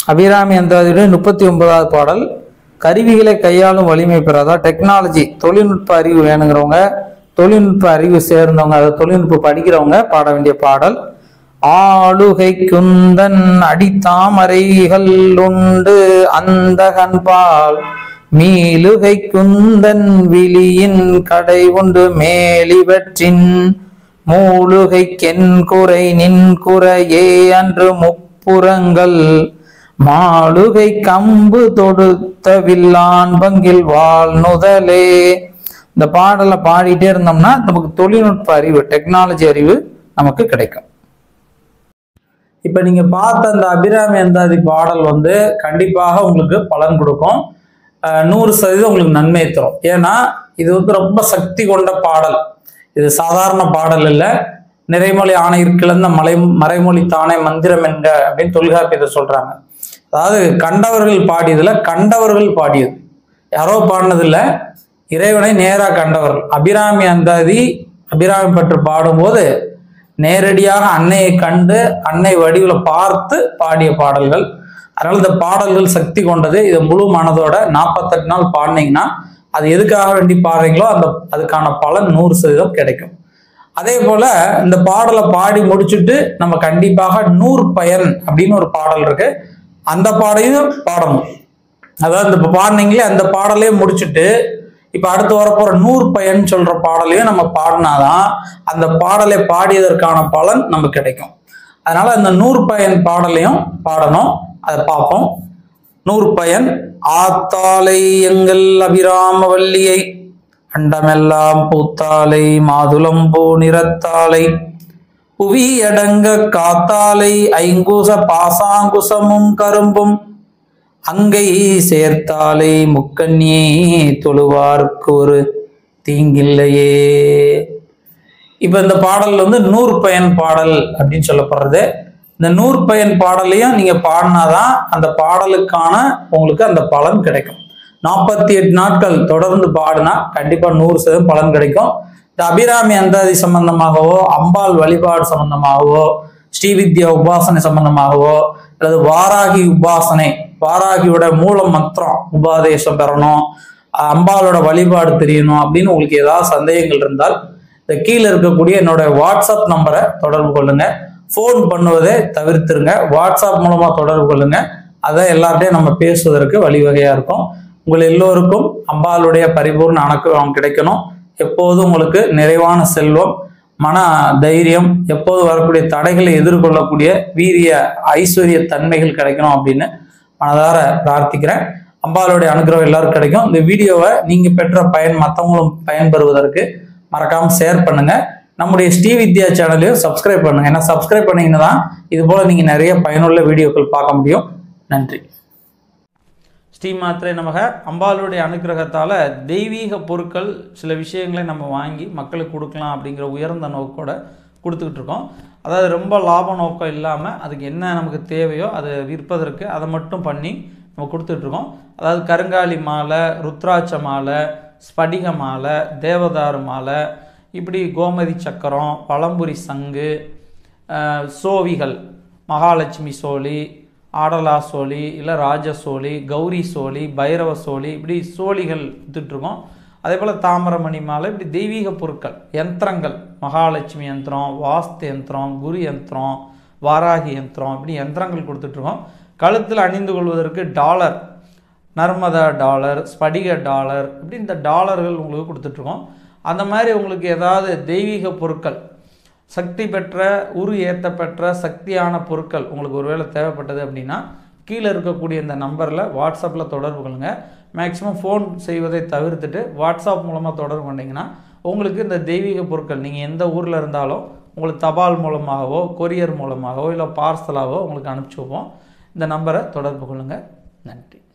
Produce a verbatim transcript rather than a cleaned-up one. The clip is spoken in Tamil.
அபிராமி அந்தாதியுடைய முப்பத்தி ஒன்பதாவது பாடல். கருவிகளை கையாளும் வலிமை பெறாதா டெக்னாலஜி தொழில்நுட்ப அறிவு வேணுங்கிறவங்க, தொழில்நுட்ப அறிவு சேர்ந்தவங்க, அதை தொழில்நுட்ப படிக்கிறவங்க பாட வேண்டிய பாடல். ஆளுகை குந்தன் அடித்தாமரைகள் உண்டு அந்தகன்பால் மீளுகை குந்தன் விழியின் கடை உண்டு மேலிவற்றின் மூலுகைக்கென் குறை நின் குறையே அன்று முப்புறங்கள் மாளுகை கம்பு தொடுத்த வில்லான் பங்கில் வாழ் நுதலே. இந்த பாடலை பாடிட்டே இருந்தோம்னா நமக்கு தொழில்நுட்ப அறிவு, டெக்னாலஜி அறிவு நமக்கு கிடைக்கும். இப்ப நீங்க பார்த்த அந்த அபிராமி அந்தாதி பாடல் வந்து கண்டிப்பாக உங்களுக்கு பலன் கொடுக்கும். நூறு சதவீதம் உங்களுக்கு நன்மை தரும். ஏன்னா இது வந்து ரொம்ப சக்தி கொண்ட பாடல். இது சாதாரண பாடல் இல்லை. நிறைமொழி ஆணையிற் கிளந்த மலை மறைமொழி தானே மந்திரம் என்க அப்படின்னு தொல்காப்பியத்தை சொல்றாங்க. அதாவது கண்டவர்கள் பாடியதுல கண்டவர்கள் பாடியது, யாரோ பாடினதில்ல, இறைவனை நேராக கண்டவர்கள். அபிராமி அந்தாதி அபிராமி பற்று பாடும்போது நேரடியாக அன்னையை கண்டு அன்னை வடிவுல பார்த்து பாடிய பாடல்கள். அதனால இந்த பாடல்கள் சக்தி கொண்டது. இதை முழு மனதோட நாற்பத்தெட்டு நாள் பாடினீங்கன்னா அது எதுக்காக வேண்டி பாடுறீங்களோ அந்த அதுக்கான பலன் நூறு சதவீதம் கிடைக்கும். அதே போல இந்த பாடலை பாடி முடிச்சுட்டு நம்ம கண்டிப்பாக நூறு பயன் அப்படின்னு ஒரு பாடல் இருக்கு, அந்த பாடையும் பாடணும். அதாவது இப்ப பாடினீங்களே அந்த பாடலையே முடிச்சுட்டு இப்ப அடுத்து வரப்போற நூறு பயன் சொல்ற பாடலையும் நம்ம பாடினாதான் அந்த பாடலை பாடியதற்கான பலன் நமக்கு கிடைக்கும். அதனால அந்த நூறு பயன் பாடலையும் பாடணும். அதை பார்ப்போம். நூறு பயன். ஆத்தாலை எங்கள் அபிராம வல்லியை அண்டமெல்லாம் பூத்தாலை மாதுளம்பூ நிறத்தாலை புவி அடங்க காத்தாலை ஐங்குச பாசாங்குசமும் கரும்பும் அங்கை சேர்த்தாலை முக்கண்ணியே தொழுவார்க்கு ஒரு தீங்கில்லையே. இப்ப இந்த பாடல் வந்து நூறு பயன் பாடல் அப்படின்னு சொல்லப்படுறது. இந்த நூறு பயன் பாடலையும் நீங்க பாடினாதான் அந்த பாடலுக்கான உங்களுக்கு அந்த பலன் கிடைக்கும். நாற்பத்தி எட்டு நாட்கள் தொடர்ந்து பாடினா கண்டிப்பா நூறு சதவீதம் பலன் கிடைக்கும். இந்த அபிராமி அந்தாதி சம்பந்தமாகவோ அம்பாள் வழிபாடு சம்பந்தமாகவோ ஸ்ரீவித்யா உபாசனை சம்பந்தமாகவோ அல்லது வாராகி உபாசனை, வாராகியோட மூல மந்திரம் உபாதேசம் பெறணும், அம்பாளோட வழிபாடு தெரியணும் அப்படின்னு உங்களுக்கு ஏதாவது சந்தேகங்கள் இருந்தால் இந்த கீழே இருக்கக்கூடிய என்னோட வாட்ஸ்அப் நம்பரை தொடர்பு கொள்ளுங்க. ஃபோன் பண்ணுவதை தவிர்த்துருங்க, வாட்ஸ்அப் மூலமா தொடர்பு கொள்ளுங்க. அதை எல்லார்ட்டையும் நம்ம பேசுவதற்கு வழிவகையா இருக்கும். உங்கள் எல்லோருக்கும் அம்பாளுடைய பரிபூர்ண அனுகிரகம் கிடைக்கணும். எப்போதும் உங்களுக்கு நிறைவான செல்வம், மன தைரியம், எப்போது வரக்கூடிய தடைகளை எதிர்கொள்ளக்கூடிய வீரிய ஐஸ்வர்ய தன்மைகள் கிடைக்கணும் அப்படின்னு மனதார பிரார்த்திக்கிறேன். அம்பாளுடைய அனுகிரகம் எல்லாருக்கும் கிடைக்கும். இந்த வீடியோவை நீங்க பெற்ற பயன் மற்றவங்களும் பயன்பெறுவதற்கு மறக்காம ஷேர் பண்ணுங்க. நம்முடைய ஸ்ரீவித்யா சேனலையும் சப்ஸ்கிரைப் பண்ணுங்க. ஏன்னா சப்ஸ்கிரைப் பண்ணீங்கன்னா தான் இது போல நீங்க நிறைய பயனுள்ள வீடியோக்கள் பார்க்க முடியும். நன்றி. ஸ்ரீமாத்திரை நமக. அம்பாளுடைய அனுகிரகத்தால் தெய்வீக பொருட்கள் சில விஷயங்களை நம்ம வாங்கி மக்களுக்கு கொடுக்கலாம் அப்படிங்கிற உயர்ந்த நோக்கோட கொடுத்துக்கிட்டு இருக்கோம். அதாவது ரொம்ப லாப நோக்கம் இல்லாமல் அதுக்கு என்ன நமக்கு தேவையோ அதை விற்பதற்கு அதை மட்டும் பண்ணி நம்ம கொடுத்துட்ருக்கோம். அதாவது கருங்காலி மாலை, ருத்ராட்ச மாலை, ஸ்படிக மாலை, தேவதாரு மாலை, இப்படி கோமதி சக்கரம், பழம்புரி சங்கு, சோவிகள், மகாலட்சுமி சோழி, ஆடலா சோழி, இல்லை ராஜ சோழி, கௌரி சோழி, பைரவ சோழி, இப்படி சோழிகள் வித்துட்ருக்கோம். அதே போல் தாமரமணி மாலை, இப்படி தெய்வீக பொருட்கள், யந்திரங்கள், மகாலட்சுமி யந்திரம், வாஸ்து யந்திரம், குரு யந்திரம், வாராகி யந்திரம், இப்படி யந்திரங்கள் கொடுத்துட்ருக்கோம். கழுத்தில் அணிந்து கொள்வதற்கு டாலர், நர்மதா டாலர், ஸ்படிக டாலர், இப்படி இந்த டாலர்கள் உங்களுக்கு கொடுத்துட்ருக்கோம். அந்த மாதிரி உங்களுக்கு ஏதாவது தெய்வீக பொருட்கள், சக்தி பெற்ற உரு ஏற்றப்பெற்ற சக்தியான பொருட்கள் உங்களுக்கு ஒருவேளை தேவைப்பட்டது அப்படின்னா கீழே இருக்கக்கூடிய இந்த நம்பரில் வாட்ஸ்அப்பில் தொடர்பு கொள்ளுங்க. மேக்ஸிமம் ஃபோன் செய்வதை தவிர்த்துட்டு வாட்ஸ்அப் மூலமாக தொடர்பு பண்ணிங்கன்னா உங்களுக்கு இந்த தெய்வீக பொருட்கள் நீங்கள் எந்த ஊரில் இருந்தாலும் உங்களுக்கு தபால் மூலமாகவோ கொரியர் மூலமாகவோ இல்லை பார்சலாகவோ உங்களுக்கு அனுப்பிச்சி வைப்போம். இந்த நம்பரை தொடர்பு கொள்ளுங்கள். நன்றி.